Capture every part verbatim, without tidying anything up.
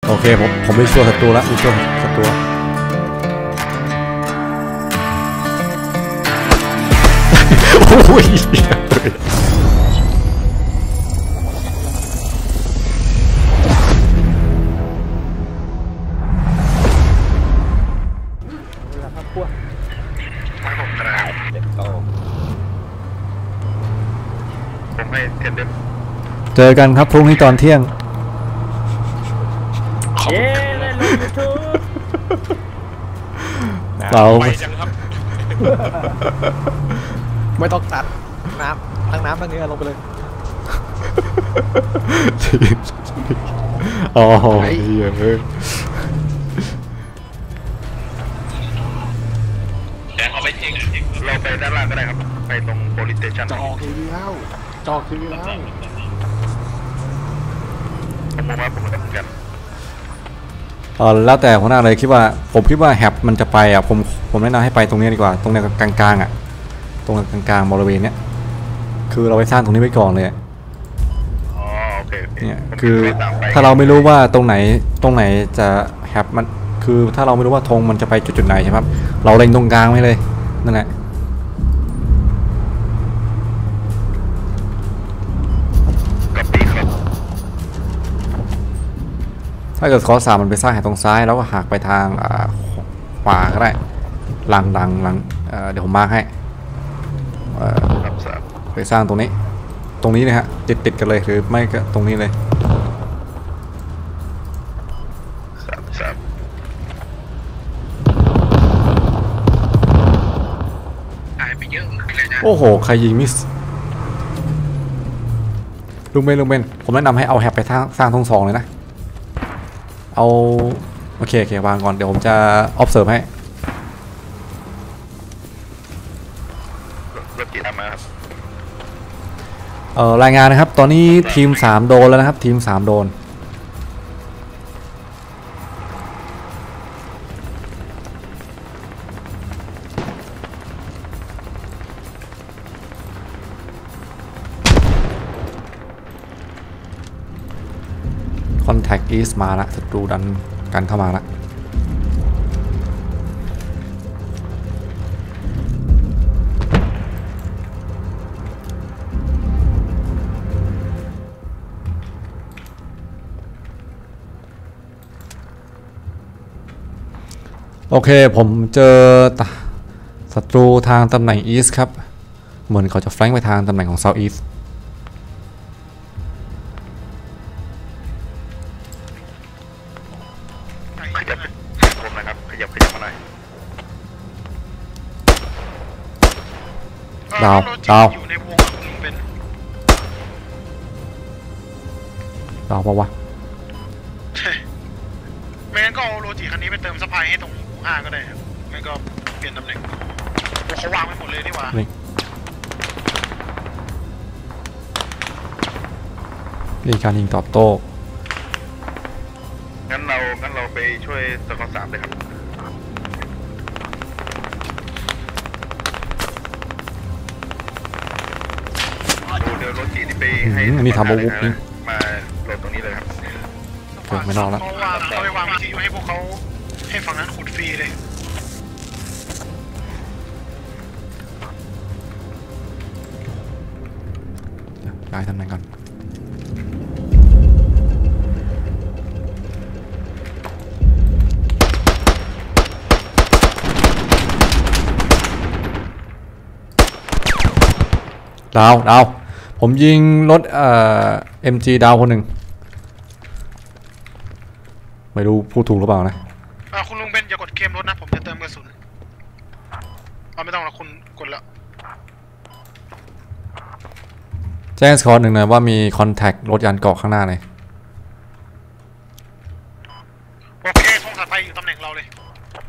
โอเคผมผมไม่ช่วยศัตรูแล้วไม่ช่วยศัตรูโอ้ยเจอกันครับพรุ่งนี้ตอนเที่ยงเย้เล่นยูทูบเราไม่ต้องตัดน้ำทั้งน้ำทั้งเนื้อลงไปเลยอ๋อเยอะเลยแกเอาไปทิ้งเราไปด้านล่างก็ได้ครับไปตรงโพลิสเตชันจอกทีวีแล้วจอกทีวีแล้วผมมองว่าผมเหมือนกันเออแล้วแต่หัวหน้าเลยคิดว่าผมคิดว่าแฮปมันจะไปอ่ะผมผมแนะนำให้ไปตรงนี้ดีกว่าตรงนี้กลางๆอ่ะตรงกลางๆบริเวณเนี้ยคือเราไปสร้างตรงนี้ไว้ก่อนเลยอ๋อโอเคเนี่ยคือถ้าเราไม่รู้ว่าตรงไหนตรงไหนจะแฮปมันคือถ้าเราไม่รู้ว่าธงมันจะไปจุดๆไหนใช่ไหมครับเราเล็งตรงกลางไว้เลยนั่นแหละถ้าเกิดคอสามมันไปสร้างแห่งตรงซ้ายแล้วก็หักไปทางขวาก็ได้หลังหลังหลังเดี๋ยวผมมาร์คให้ไปสร้างตรงนี้ตรงนี้นะฮะติดติดกันเลยหรือไม่ก็ตรงนี้เลยโอ้โหใครยิงมิสลุงเบนลุงเบนผมแนะนำให้เอาแฮปไปสร้างทงสองเลยนะเอาโอเคโอเควางก่อนเดี๋ยวผมจะ observe ให้รถกี่ทำมาครับเอ่อรายงานนะครับตอนนี้ทีมสามโดนแล้วนะครับทีมสามโดนContact East มาละศัตรูดันกันเข้ามาละโอเคผมเจอศัตรูทางตำแหน่ง East ครับเหมือนเขาจะแฟลงไปทางตำแหน่งของ South Eastดาวดาวดาวปะวะไม่งั้นก็เอาโรจิคันนี้ไปเติมซัพพลายให้ตรงห้าก็ได้ครับไม่ก็เปลี่ยนตำแหน่งเขาวางไว้หมดเลยนี่หว่านี่การยิงตอบโต้งั้นเรางั้นเราไปช่วยสกอร์สามเลยครับรถจีนี่ไปให้นี่ทำอาวุธนี่มาโหลดตรงนี้เลยครับเกิดไม่นอกแล้วเขาไปวางวิทยุให้พวกเขาให้ฝั่งนั้นขุดฟรีเลยย้ายตำแหน่งก่อนดาวดาวผมยิงรถเอ่อ เอ็ม จี ดาวคนหนึ่งไม่รู้พูดถูกหรือเปล่านะคุณลุงเบนอย่ากดเคมรถนะผมจะเติมกระสุนเอาไม่ต้องหรอกคุณกดแล้วแจ้งสกอร์หนึ่งหน่อยว่ามีคอนแทครถยานเกาะข้างหน้าเลยโอเคทงถัดไปอยู่ตำแหน่งเราเลย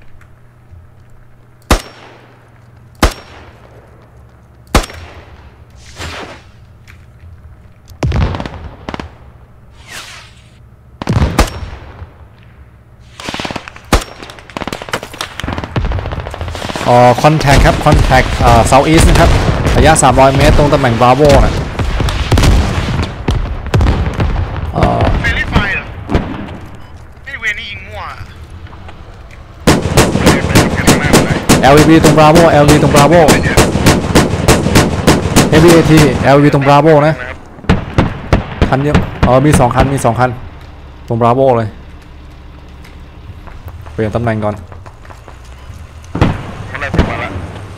อ๋อคอนแทคครับคอนแทคเอ่อเซาท์อีสต์นะครับระยะสามร้อยเมตรตรงตำแหน่งบราโวนะเอ่อเฟรนลี่ไฟเหรอไม่มีเวนี่ยิงมั่วแอล วี บี ตรงบราโว แอล วี ตรงบราโว เอ วี เอ ที แอล วี ตรงบราโวนะคันเดียวเออมีสองคันมีสองคันตรงบราโวเลยเปลี่ยนตำแหน่งก่อนข้างในผมมาละ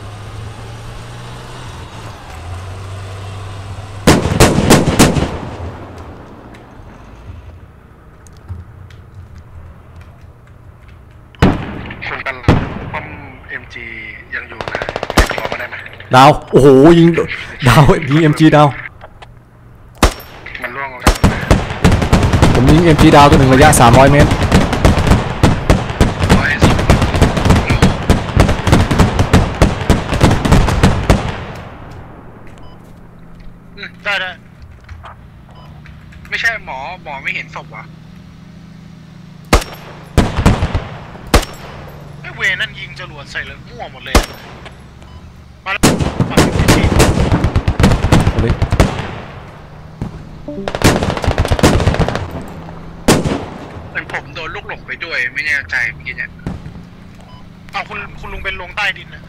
คุณตันป้อม เอ็ม จี ยังอยู่นะขอมาได้ไหมดาวโอ้โหยิงดาวยิง เอ็ม จี ดาวมันล่วงแล้วผมยิง เอ็ม จี ดาวตัวหนึ่งระยะสามร้อยเมตรได้ได้ไม่ใช่หมอหมอไม่เห็นศพวะไอ้เวนั่นยิงจรวดใส่เลยมั่วหมดเลยมาแล้วฝั่งที่สี่เอาดิเป็นผมโดนลูกหลงไปด้วยไม่แน่ใจเมื่อกี้เนี่ยเอาคุณคุณลุงเป็นลงใต้ดินนะ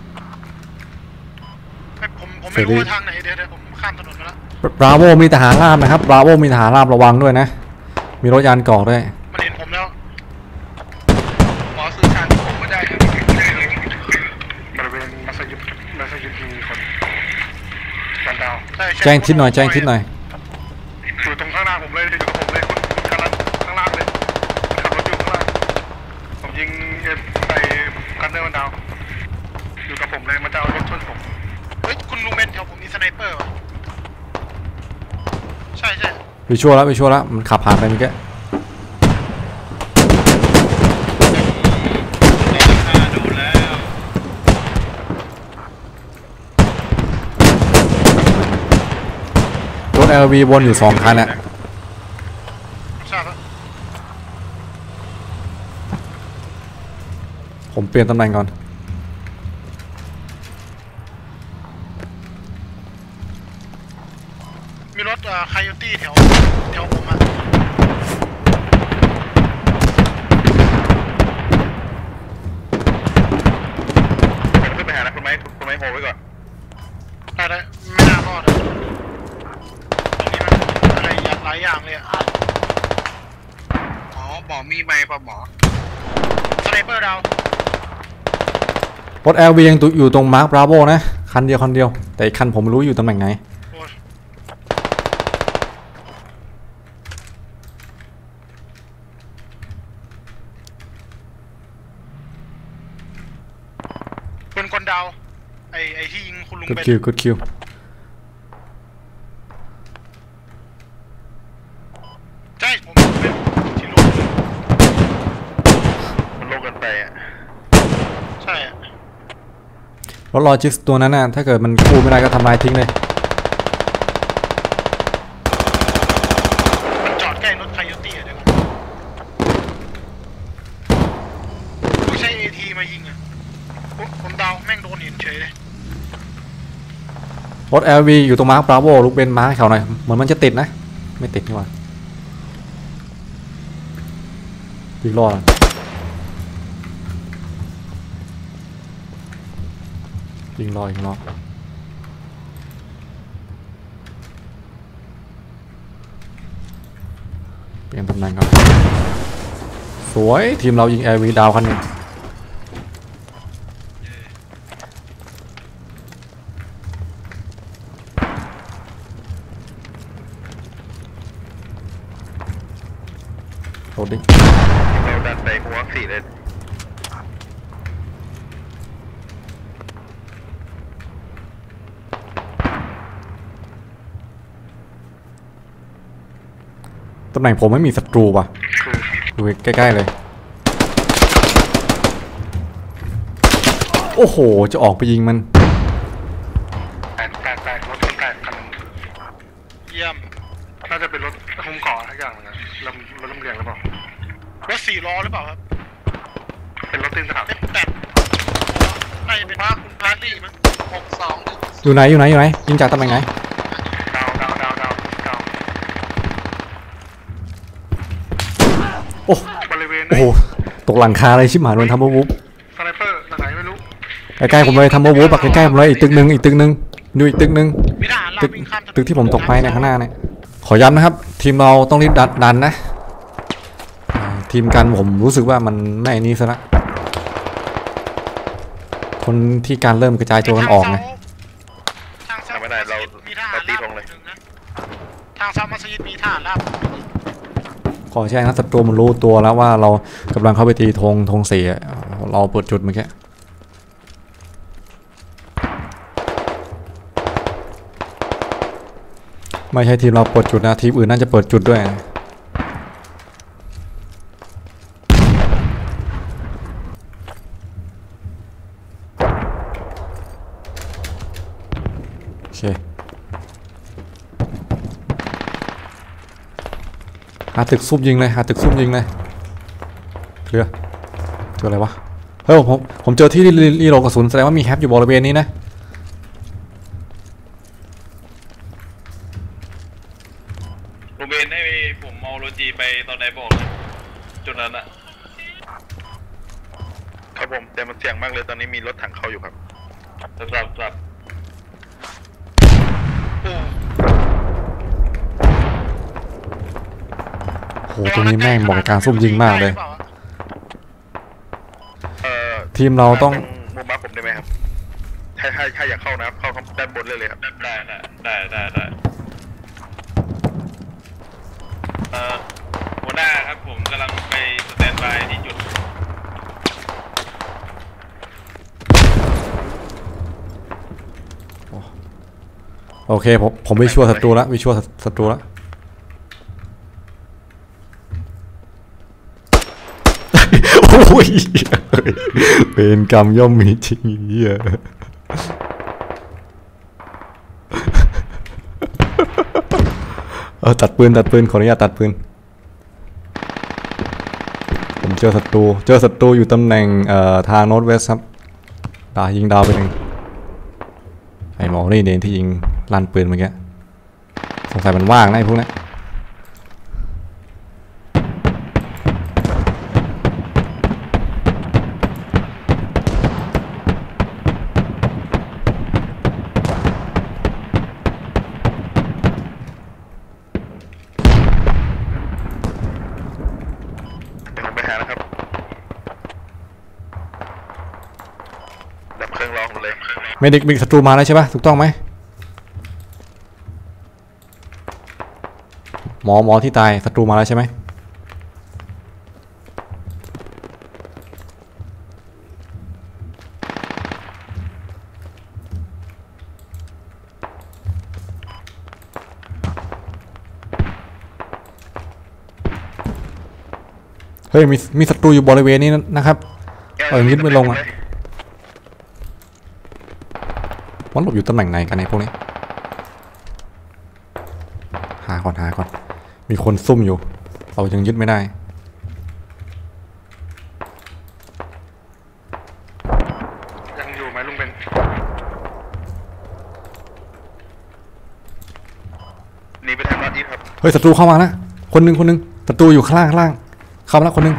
ไม่ผมผมไม่รู้ว่าทางไหนเดี๋ยวเดี๋ยวผมข้ามถนนมาแล้วบราโวมีทหารราบนะครับบราโวมีทหารราบระวังด้วยนะมีรถยานเกราะด้วยมันเห็นผมแล้วหมอสื่อสารผมไม่ได้ครับบริเวณมัสยิดมัสยิดมีคนกันดาวใช่ใช่แจ้งทิศหน่อยแจ้งทิศหน่อยอยู่ตรงข้างหน้าผมเลยอยู่กับผมเลยคุณกำลังข้างล่างเลยขับรถอยู่ข้างล่างผมยิงเอ็มไปกันเดอร์มันดาวอยู่กับผมเลยมันจะเอารถชนผมเฮ้ยคุณลุงเป็นแถวผมมีสไนเปอร์ว่ะใช่ใช่วิชัวร์แล้ววิชัวร์แล้วมันขับผ่านไปเมื่อกี้รถ แอล วี วนอยู่สองคันอะทราบแล้วผมเปลี่ยนตำแหน่งก่อนมีรถเอ่อคายโยตี้แถวแถวผมอ่ะขึ้นไปหานะคุณไม้คุณไม้โฮไว้ก่อนได้ได้ไม่น่ารอดอะตรงนี้มันอะไรหลายอย่างเลยอ่ะหมอหมอมีไม้ป่ะหมอสไนเปอร์ดาวรถ แอล วี ยังอยู่ตรงมาร์คบราโวนะคันเดียวคันเดียวแต่อีกคันผมไม่รู้อยู่ตำแหน่งไหนโอ้ยเป็นคนดาวไอไอที่ยิงคุณลุงกดเป็นคิวกดคิวใช่ผมเป็นที่ลุงมันโลกกันไปอ่ะใช่อะรถลอจิสตัวนั้นน่ะถ้าเกิดมันกู้ไม่ได้ก็ทำลายทิ้งเลยมันจอดใกล้รถคายโยตี้อะเดี๋ยวก่อนผมใช้เอทีมายิงอะผมผมดาวแม่งโดนเห็นเฉยเลยรถ แอล วี อยู่ตรงมาร์คบราโวลูกเบนมาร์คเขาหน่อยเหมือนมันจะติดนะไม่ติดนี่หว่าอีกรอบยิงรออีกรอบเปลี่ยนตำแหน่งก่อนสวยทีมเรายิง แอล วี ดาวคันหนึ่งโหลดดิเราดันไปหัวสี่เลยตำแหน่งผมไม่มีศัตรูว่ะดูใกล้ๆเลยโอ้โหจะออกไปยิงมันแปดแปดแปดรถแปดคันเยี่ยมน่าจะเป็นรถคุ้มก่อทุกอย่างนะลำรถลำเลียงหรือเปล่ารถสี่ล้อหรือเปล่าครับเป็นรถตีนสนามเอ๊ะแต่น่าจะเป็นพาคุณพาร์ตี้มั้งหกสองหนึ่งอยู่ไหนอยู่ไหนอยู่ไหนยิงจากตำแหน่งไหนดาวดาวดาวดาวดาวโอ้มันริเวณโอ้โหตกหลังคาเลยชิบหายโดนทัมเบอร์วูฟสไนเปอร์ทางไหนไม่รู้ใกล้ๆผมเลยทัมเบอร์วูฟใกล้ๆผมเลยอีกตึกนึงอีกตึกนึงดูอีกตึกนึงมีทหารลาตึกวิ่งข้ามถนนตึกที่ผมตกไปเนี่ยข้างหน้าเนี่ยขอย้ำนะครับ ทีมเราต้องรีบดันดันนะอ่าทีมกันผมรู้สึกว่ามันไม่นี่ซะละคนที่การเริ่มกระจายตัวกันออกไงทางเซาไม่ได้เรามีทหารลาบเลยทางเซามัสยิดมีทหารลาบขอแจ้งนะศัตรูมันรู้ตัวแล้วว่าเรากำลังเข้าไปตีธงธงเสียเราเปิดจุดเมื่อกี้ไม่ใช่ทีมเราเปิดจุดนะทีมอื่นน่าจะเปิดจุดด้วยโอเคหาตึกซุ่มยิงเลยหาตึกซุ่มยิงเลยเคลียร์เจออะไรวะเฮ้ยผมผมเจอที่รีโหลดกระสุนแสดงว่ามีแฮปอยู่บริเวณนี้นะโรเบนให้ผมเอาโรจีไปตอนไหนบอกเลยจุดนั้นอะครับผมแต่มันเสี่ยงมากเลยตอนนี้มีรถถังเข้าอยู่ครับครับครับครับโหตรงนี้แม่งเหมาะกับการซุ่มยิงมากเลยเอ่อทีมเราต้องมุมมาผมได้ไหมครับถ้าถ้าถ้าอยากเข้านะครับเข้าด้านบนเลยเลยครับได้ได้ได้ได้ได้เอ่อหัวหน้าครับผมกำลังไปสแตนบายที่จุดโอเคผมผมวิชัวร์ศัตรูแล้ววิชัวร์ศัตรูแล้วโอ้ยเป็นกรรมย่อมมีจริงเหี้ยเออตัดปืนตัดปืนขออนุญาตตัดปืนผมเจอศัตรูเจอศัตรูอยู่ตำแหน่งเอ่อทางโนร์ทเวสครับดายิงดาวไปหนึ่งไอ้หมอนี่เด่นที่ยิงลั่นปืนเมื่อกี้สงสัยมันว่างนะไอ้พวกนี้เดี๋ยวผมไปหานะครับดับเครื่องรอผมเลยเมดิกมีศัตรูมาแล้วใช่ปะถูกต้องไหมหมอหมอที่ตายศัตรูมาแล้วใช่ไหมเฮ้ยมีมีศัตรูอยู่บริเวณนี้นะครับเออยึดไม่ลงอ่ะมันหลบอยู่ตำแหน่งไหนกันไอ้พวกนี้หาก่อนหาก่อนมีคนซุ่มอยู่เรายังยึดไม่ได้ยังอยู่ไหมลุงเบนหนีไปทางนอร์ทอีสต์ครับเฮ้ยศัตรูเข้ามาแล้วคนหนึ่งคนหนึ่งศัตรูอยู่ข้างล่างข้างล่างเข้ามาแล้วคนหนึ่ง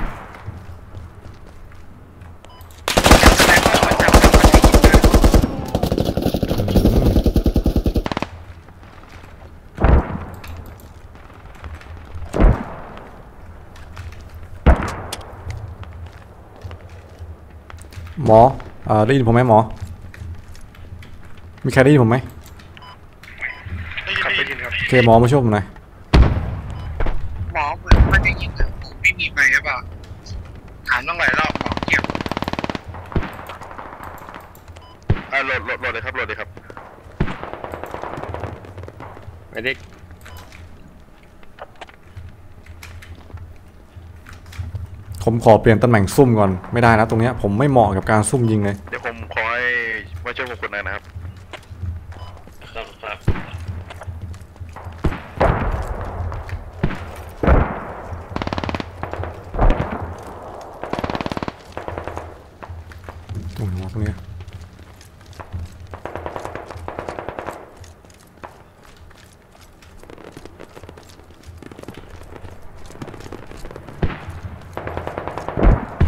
หมอเอ่อได้ยินผมไหมหมอมีใครได้ยินผมไหมครับได้ยินครับโอเคหมอมาช่วยผมหน่อยหมอเหมือนมันได้ยินผมไม่มีไมค์หรือเปล่าถามต้องหลายรอบหมอเงียบอ่าโหลดโหลดโหลดเลยครับโหลดเลยครับไม่ได้ผมขอเปลี่ยนตำแหน่งซุ่มก่อนไม่ได้นะตรงเนี้ยผมไม่เหมาะกับการซุ่มยิงเลยเดี๋ยวผมขอให้มาช่วยผมกดหน่อยนะครับครับครับตรงนี้ตรงนี้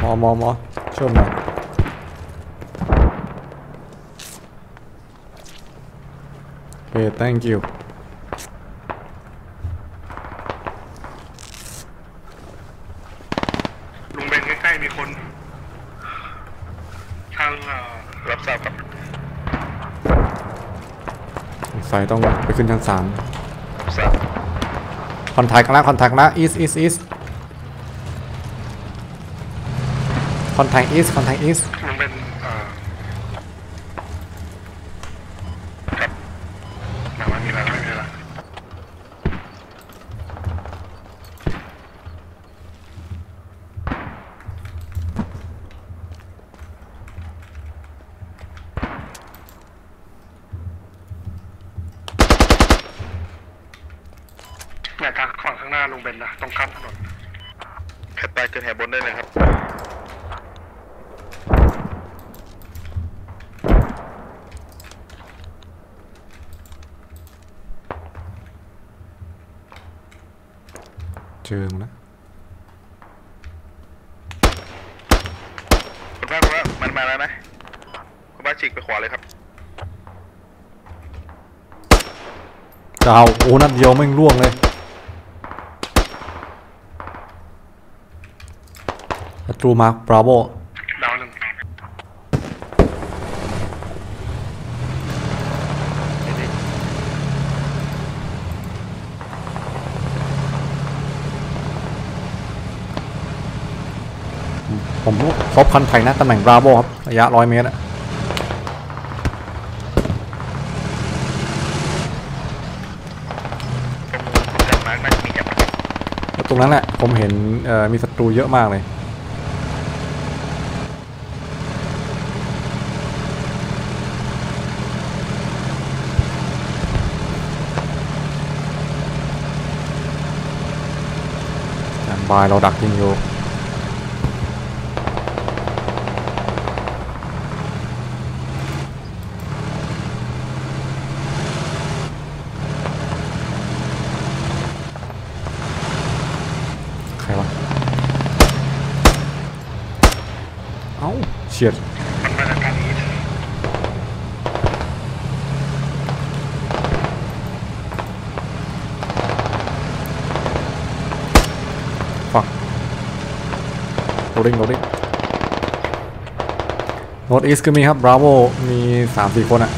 หมอหมอหมอช่วยหน่อยโอเค thank you ลุงเบนใกล้ๆมีคนทางเอ่อรับทราบครับสงสัยต้องไปขึ้นชั้นสามรับทราบคอนแทคนะคอนแทคนะ east east east คอนแทค east คอนแทค east ลุงเบนเอ่อครับมาไม่มีอะไรไม่มีอะไรเนี่ยทางฝั่งข้างหน้าลุงเบนนะตรงข้ามถนนแคทไปเกินแหบบนได้เลยครับเจอมั้งนะคุณพระคุณพระมันมาแล้วนะคุณพระฉีกไปขวาเลยครับดาวโอ้นัดเดียวแม่งร่วงเลยศัตรูมาร์คบราโวดาวหนึ่งผมครบคันไทยนะตำแหน่งบราโวครับระยะร้อยเมตรอะตรงมาร์กน่าจะมีแอบแล้วตรงนั้นแหละผมเห็นเอ่อมีศัตรูเยอะมากเลยบายเราดักยิงอยู่ใครวะเอ้าเฉียดมันมาจากทางนี้ฟักโรดิ้งโรดิ้งโนดอีสก็มีครับบราโวมีสามสี่คนอะ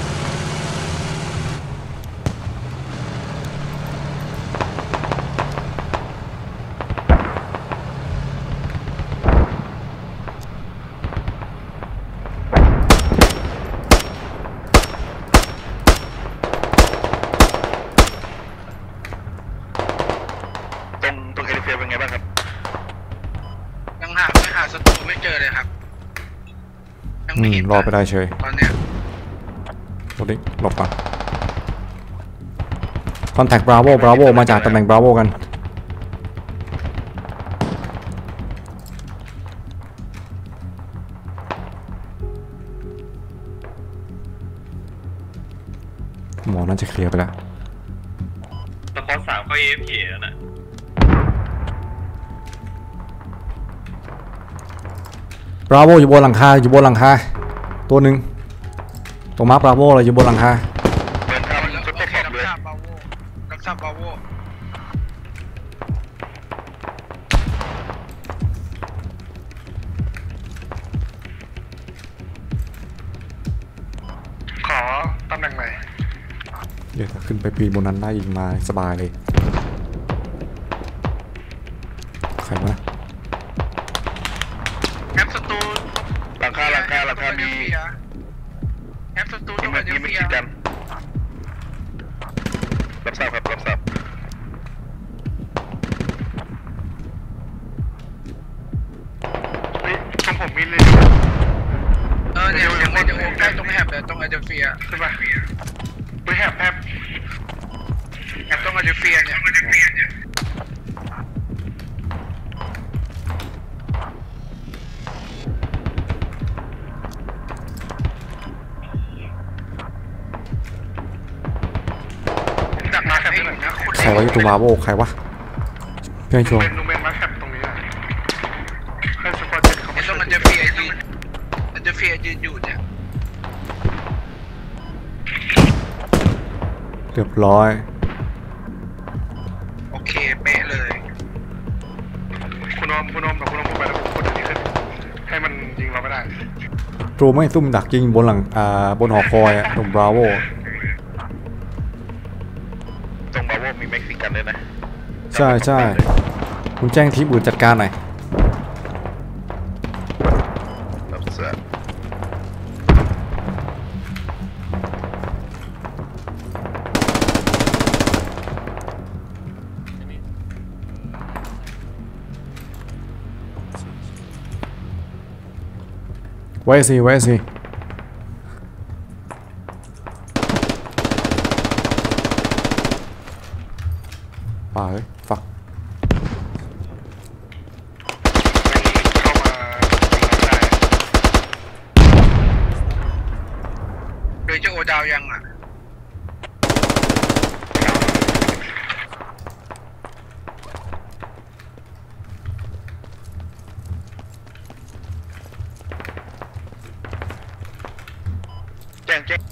ตรงตรงเอลิเฟียเป็นไงบ้างครับยังหาไม่หาศัตรูไม่เจอเลยครับยังอืไม่มเห็นรอไปได้เฉยตอนเนี้ยโรดิ้งหลบก่อนคอนแทคบราโวบราโวมาจากตำแหน่งบราโวกันหมอน่าจะเคลียร์ไปแล้วสปอร์ตสามเข้า เอ เอฟ เค แล้วน่ะบราโวอยู่บนหลังคาอยู่บนหลังคาตัวหนึ่งตัวมาร์คบราโวเลยอยู่บนหลังคาเดินทางแล้วจุดโอทดเคสอบรับเลยทราบบาโวรับทราบบาโวขอตำแหน่งไหนเดี๋ยวถ้าขึ้นไปปีนบนนั้นได้ยิงมาสบายเลยใครวะแอปศัตรูหลังคาหลังคาหลังคามีแอปศัตรูมีต้องมัเป็น นมีเอมันเฟียคิดกันรับทราบครับรับทราบเฮ้ยตรงผมมีเลยเออเนี่ยยังไม่จะโอ้ใกล้ตรงแฮบเลยตรงเอเดเฟียใช่ป่ะไปแหบแหบแอปตรงเอเดเฟียเนี่ย ดักหน้าให้อยู่นะคุณใครวะอยู่ตัวบราโวใครวะเพื่อนชัวร์เป็นนูเมนมาแคปตรงนี้อะให้สปอร์ตเจ็ดเขาไอ้มาตรฟียยืนอยู่เนี่ยเรียบร้อยโอเคเป๊ะเลยคุณอมคุณอมกับคุณอมพูดไปแล้วผมกดอันนี้ขึ้นให้มันยิงเราไม่ได้โตรไม่ซุ่มดักยิงบนหลังอ่าบนหอคอยอะตรงบราโวตรงบาโวมีเม็กซิกันด้วยนะใช่ใช่คุณแจ้งทีมอื่นจัดการหน่อยรับเสือไว้สิไว้สิป่าเฮ้ยฟักเข้ามาได้เดี๋ยวจะโอดาวยังอ่ะแจ้งแจ้ง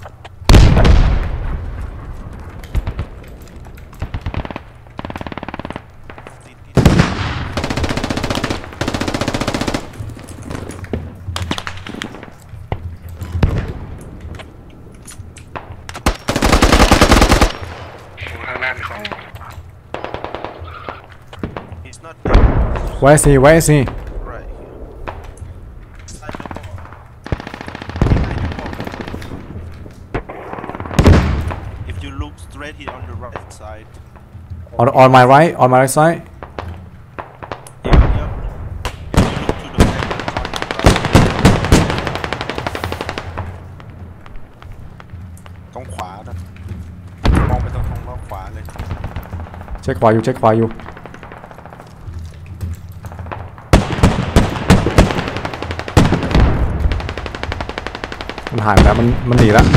ทางหน้ามีของ He's not ไว้สิไว้สิ right here. Slide the ball. If you look straight here on the right side. on on my right on my right side Yep, yep. If you look to the left on the right. ตรงขวานะมองไปตรงตรงรอบขวาเลยเช็คขวาอยู่เช็คขวาอยู่มันหายไปแล้วมันมันหนีแล้ว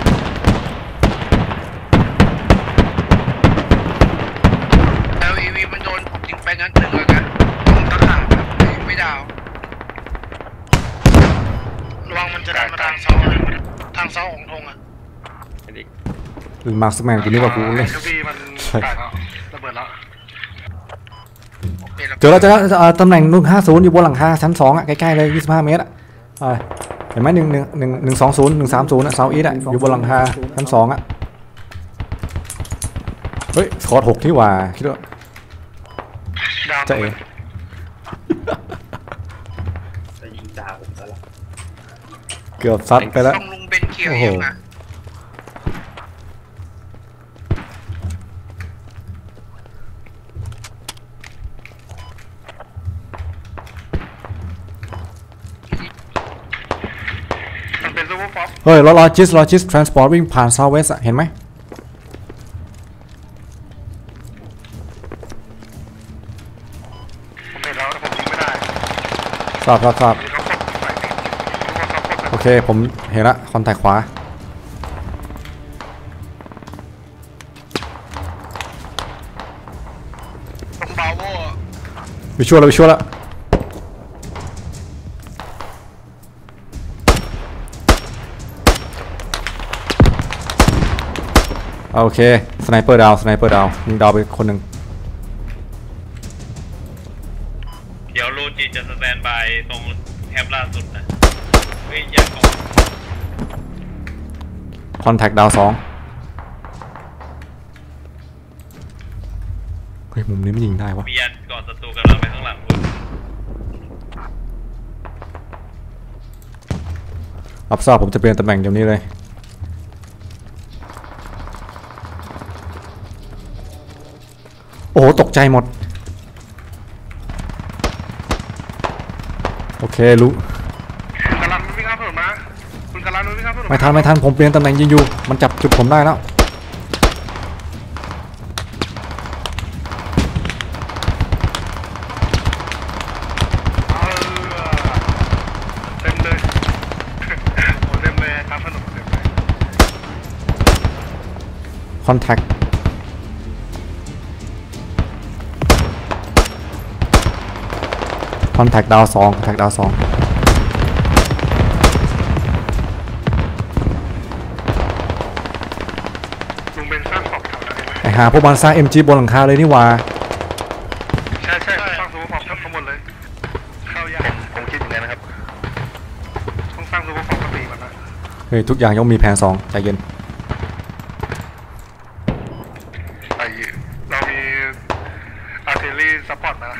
แอล อี วี มันโดนผมยิงไปนัดหนึ่งเลยนะตรงตะขาบอะไม่ดาวระวังมันจะดันมาทางเสาทางเสาของธงอ่ะมาร์คสแมนกูนึกว่ากูเล่นเอฟบีมันแตกแล้วระเบิดแล้วโอเคแล้วเจอแล้วเจอแล้วเอ่อตำแหน่งหนึ่งห้าศูนย์อยู่บนหลังคาชั้นสองอ่ะใกล้ๆเลยยี่สิบห้าเมตรอ่ะไปเห็นไหมหนึ่งหนึ่งหนึ่งหนึ่งสองศูนย์หนึ่งสามศูนย์อ่ะเซาอีสอ่ะอยู่บนหลังคาชั้นสองอ่ะเฮ้ยสกอร์หกที่ว่าคิดว่าดาวจะเอ๋เกือบซัดไปแล้วต้องลุงเบนเคียวเองนะมันเป็นซูเปอร์ฟอปเฮ้ยรถลอจิสลอจิสทรานสปอร์ตวิ่งผ่านเซาเวสอ่ะเห็นไหมผมเห็นแล้วแต่ผมยิงไม่ได้ทราบทราบทราบมีเขากดใส่ติดรู้ว่าเขากดโอเคผมเห็นละคอนแทคขวาตรงบาโววิชวลแล้ววิชวลแล้วโอเคสไนเปอร์ดาวสไนเปอร์ดาวยิงดาวไปคนหนึ่งเดี๋ยวโลจิจะสแตนบายตรงแคปล่าสุดนะเฮ้ยอย่าก่อนคอนแทคดาวสองเฮ้ยมุมนี้ไม่ยิงได้วะมียันก่อนศัตรูกำลังไปข้างหลังคุณรับทราบผมจะเปลี่ยนตำแหน่งเดี๋ยวนี้เลยโอ้โหตกใจหมดโอเครู้คุณกาลันมันวิ่งข้ามถนนมาคุณกาลันมันวิ่งข้ามถนนไม่ทันไม่ทันผมเปลี่ยนตำแหน่งยิงอยู่มันจับจุดผมได้แล้วเอาเต็มเลยโอ้เต็มเลยข้ามถนนเต็มเลยคอนแทคคอนแทคดาวสองคอนแทคดาวสองหาพวกมันสร้าง เอ็ม จี บนหลังคาเลยนี่หว่าใช่ใช่สร้างซูเปอร์ฟอร์มทั้งหมดเลยเข้ายากผมคิดอย่างนั้นนะครับต้องสร้างซูเปอร์ฟอร์มก็ตีมันนะเฮ้ยทุกอย่างย่อมมีแผนสองใจเย็นไอเรามีอาร์เทลรี่ซัพพอร์ตนะ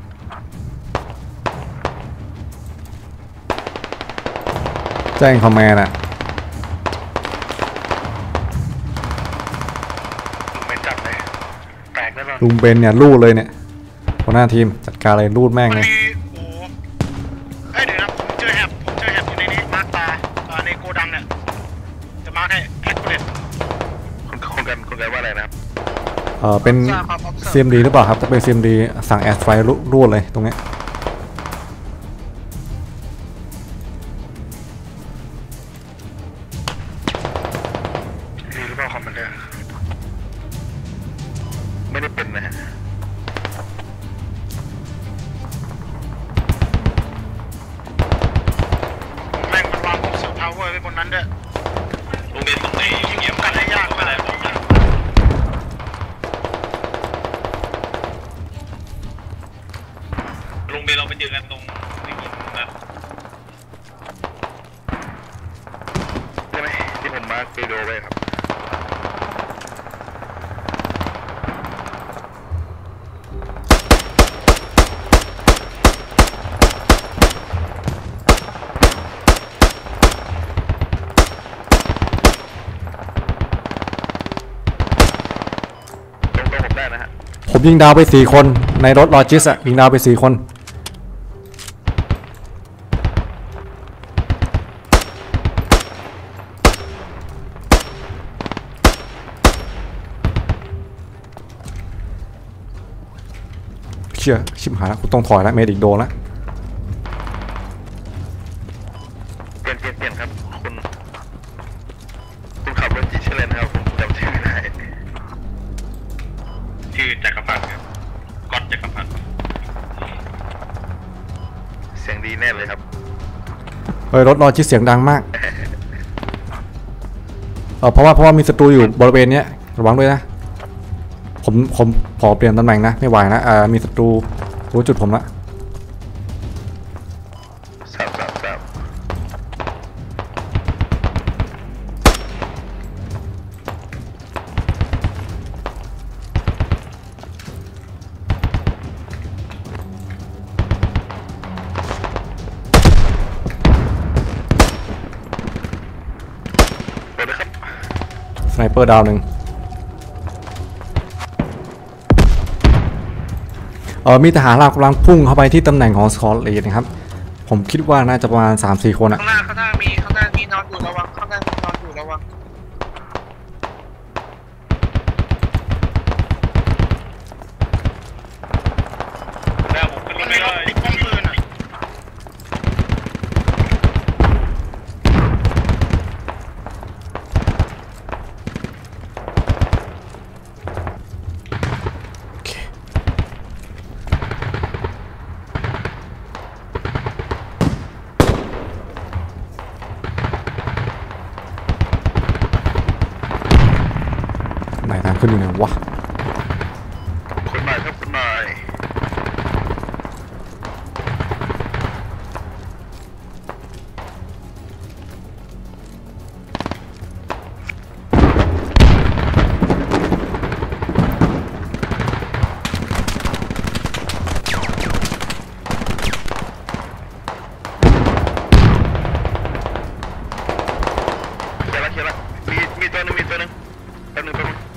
แจ้งคอมแมนด์อะลุงเบนจับเลยแตกแน่นอนลุงเบนเนี่ยลูดเลยเนี่ยหัวหน้าทีมจัดการเลยลูดแม่งมันเลยมีโอ้เอ้ยเดี๋ยวนะผมเจอแฮบผมเจอแฮบอยู่ในนี้มาร์คตาอ่าในโกดังเนี่ยจะมาร์คให้แอคคูเรตคุณคุณกันคุณกันว่าอะไรนะครับเออเป็น ซี เอ็ม ดี หรือเปล่าครับถ้าเป็น ซี เอ็ม ดี สั่งแอสไฟรูดเลยตรงเนี้ยมีหรือเปล่าคอมมานเดอร์ไม่ได้เป็นนะฮะแม่งมันวางพวกเสือพาวเวอร์ไว้บนนั้นด้วยลุงเบนตรงไหนยิงเก็บกันได้ยากมากลุงเบนเราไปเจอกันตรงนี้นะใช่ไหมที่ผมมาร์ควิดีโอไว้ครับตรงตรงผมได้นะฮะผมยิงดาวไปสี่คนในรถลอจิสอะยิงดาวไปสี่คนเชี่ยชิบหายแล้วกูต้องถอยแล้วเมดิกโดนแล้วเปลี่ยนเปลี่ยนเปลี่ยนครับคุณคุณขับรถจีชื่ออะไรนะครับผมจำชื่อไม่ได้ชื่อจักรพันธ์ครับก๊อตจักรพันธ์เสียงดีแน่เลยครับเฮ้ยรถลอจิสเสียงดังมากเออเพราะว่าเพราะว่ามีศัตรูอยู่บริเวณเนี้ยระวังด้วยนะผมผมขอเปลี่ยนตำแหน่งนะไม่ไหวนะอ่ามีศัตรูรู้จุดผมละทราบทราบทราบ เปิดเลยครับสไนเปอร์ดาวหนึ่งเออมีทหารเรากำลังพุ่งเข้าไปที่ตำแหน่งของสกอตเลดนะครับผมคิดว่าน่าจะประมาณ สามสี่ คนอะข้างหน้าข้างหน้ามีข้างหน้ามีนอนอยู่ระวังข้างหน้ามีนอนอยู่ระวังแล้วผมขึ้นรมัถนไม่มีรได้ถติดป้อมปืนอ่ะโอเคไหนทางขึ้นอยู่ไหนวะคุณหน่อยครับคุณหน่อย เขียนละเขียนละมีมีตัวหนึงมีตัวหนึงแป๊บหนึงแป๊บหนึง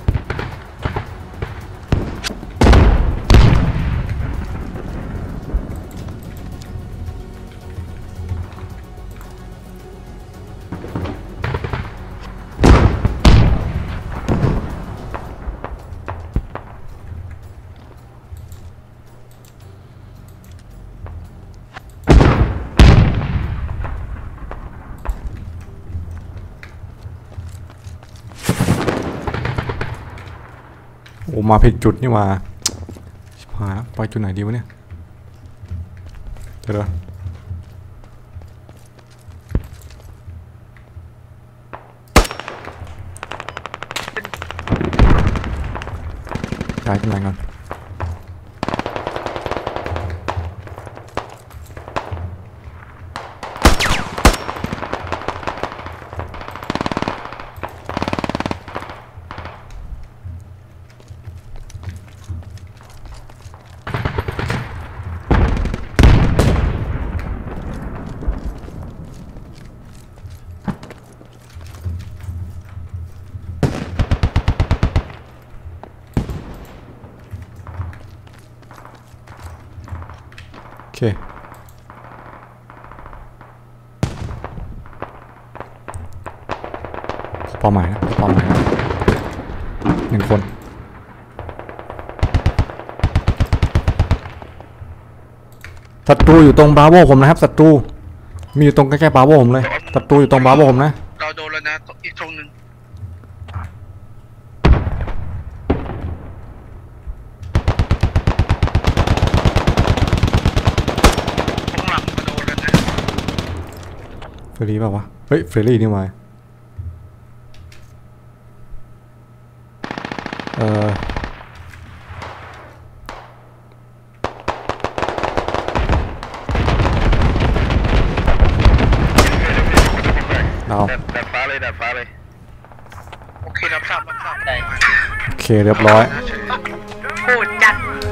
โอ้มาผิดจุดนี่หว่าชิบหายแล้วไปจุดไหนดีวะเนี่ยเดี๋ยวกายขึ้นมาก่อนโอเคเป้าหมายนะเป้าหมายนะหนึ่งคนศัตรูอยู่ตรงบราโวผมนะครับศัตรูมีอยู่ตรงใกล้ๆบราโวผมเลยศัตรูอยู่ตรงบราโวผมนะเราโดนแล้วนะอีกตรงหนึ่งตรงหลังมาโดนแล้วนะเฟรรี่เปล่าวะเฮ้ยเฟรรี่นี่มาเออดาวดัดฟ้าเลยดัดฟ้าเลยโอเครับทราบรับทราบได้โอเคเรียบร้อยโคตรจัด